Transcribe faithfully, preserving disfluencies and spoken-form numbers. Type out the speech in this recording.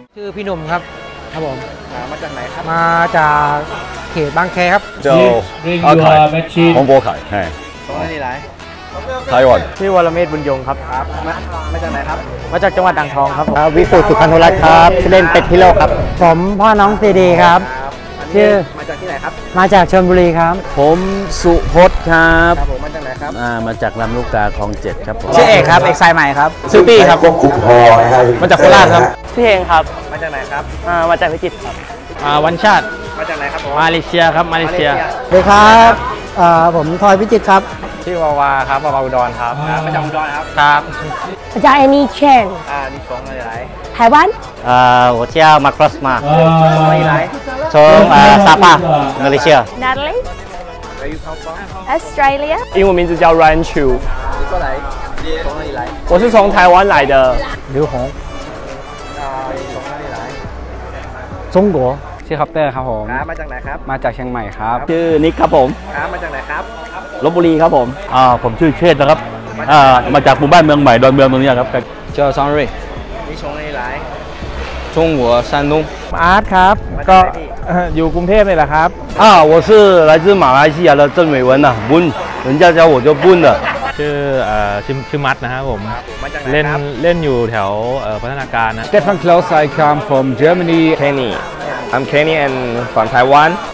ชื่อพี่หนุ่มครับครับผมมาจากไหนครับมาจากเขตบางแคครับเจ้าอาไข่ฮงโบไข่ใช่ตรงนี้ไหนไต้หวันชื่อวรเมศบุญยงครับครับมามาจากไหนครับมาจากจังหวัดอ่างทองครับวิสุทธิ์สุขันธุรัตน์ครับเล่นเป็ดพิโลครับผมพ่อน้องซีดีครับชื่อมาจากที่ไหนครับมาจากชลบุรีครับผมสุพจน์ครับครับผมมาจากไหนครับอ่ามาจากลำลูกกาคลองเจ็ดครับผมชื่อเอกครับเอกสายใหม่ครับชื่อปี้ครับก็คุกพอมาจากโคราชครับพี่เองครับมาจากไหนครับอ่ามาจากพิจิตรครับอ่าวันชาติมาจากไหนครับมาเลเซียครับมาเลเซียสวัสดีครับอ่าผมทอยพิจิตรครับชื่อวาวาครับวาวาอุดรครับมาจากอุดรครับครับมาจากเอนี่เชนอ่านี่สองอะไรไหน台湾อ่า我叫马克斯嘛อะไรไหน从啊沙巴马来西亚 Natalie Where you come from Australia 英文名字叫 Ryan Chu 你过来从哪里来我是从台湾来的刘红อ่า从哪里来中国ชื่อคอปเตอร์ครับผมมาจากไหนครับมาจากเชียงใหม่ครับชื่อนิกครับผมมาจากไหนครับลพบุรีครับผมอ่าผมชื่อเชษนะครับอ่ามาจากหมู่บ้านเมืองใหม่ดอนเมืองตรงนี้ครับชื่อซอง瑞你从哪里来中国山东อาร์ตครับก็อยู่กรุงเทพนี่แหละครับอ่า我是来自马来西亚的郑伟文呐บุญ人家叫我就บุญ的ชื่อเอ่อชื่อชื่อมัดนะครับผมเล่นเล่นอยู่แถวพัฒนาการนะ Stefan Klaus I come from Germany Kenny I'm Kenny and from Taiwan